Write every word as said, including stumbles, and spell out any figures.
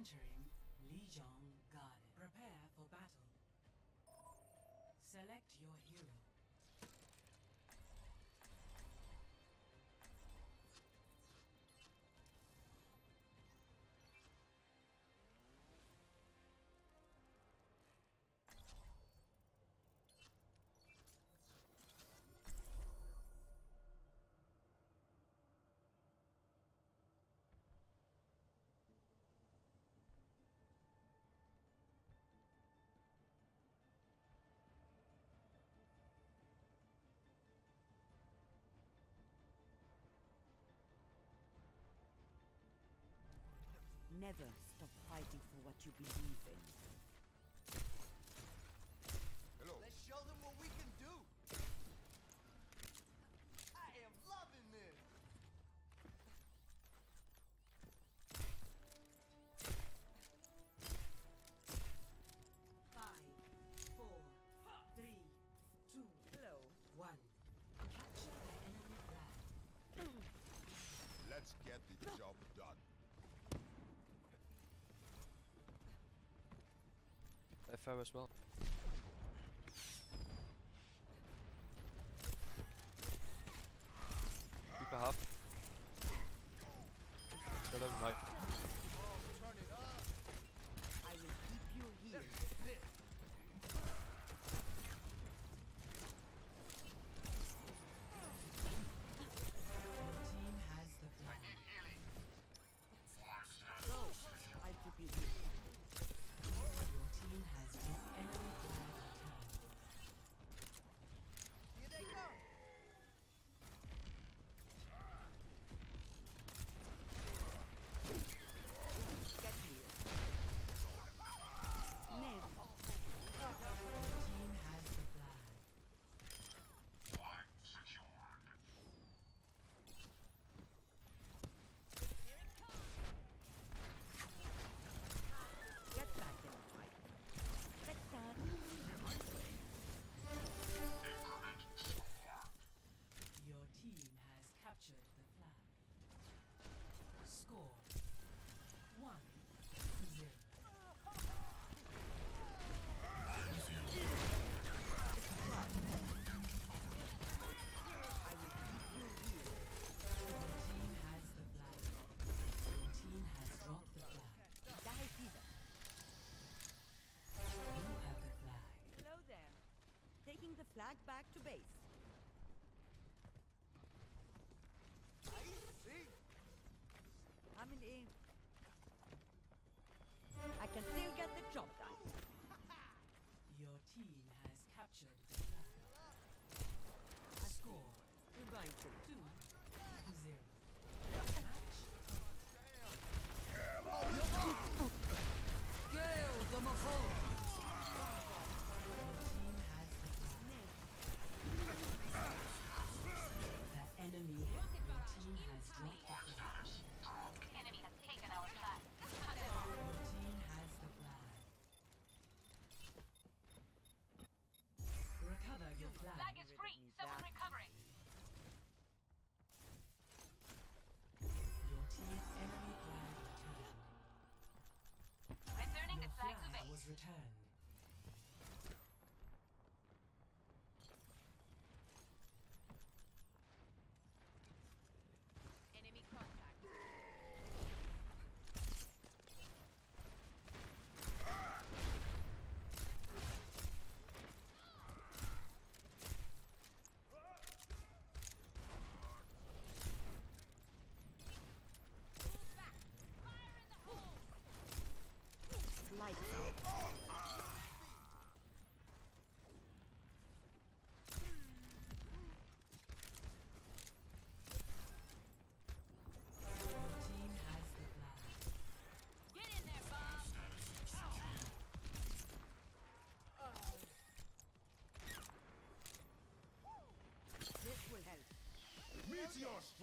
Entering Lijiang Garden. Prepare for battle. Select your hero. Never stop fighting for what you believe in. Hello. Let's show them what we can do. I am loving this. Five, four, three, two, Hello. one. Capture the enemy flag. Let's get the job done. F O as well. Keeper half. Still over right. Turn it up. I will keep you here. Your team has the flag. So, I'll keep you here. Your team has the enemy flag returned. Here they come. Get here. Never. Your team has the flag. Get back in the fight. Get that. Your team has captured the flag. Score one to zero. I will keep you here. Your team has the flag. Your team has dropped the flag. Die fever. You have the flag. Hello there. Taking the flag back to base. I see. Coming in. I can still get the job done. Your team has captured the flag. Score You're going to. two to zero. Gale the Mahol. Your team has the flag. The enemy, your team has dropped the flag. Enemy has taken our flag. Your team has the flag. Recover your Flag flag. is free. Someone recovering. Your team enemy flag returned. Returning the Your flag to flag base. was returned. Enemy contact. Lights out. Your team has the flag. Get in there, Bob. This will help. Meteors!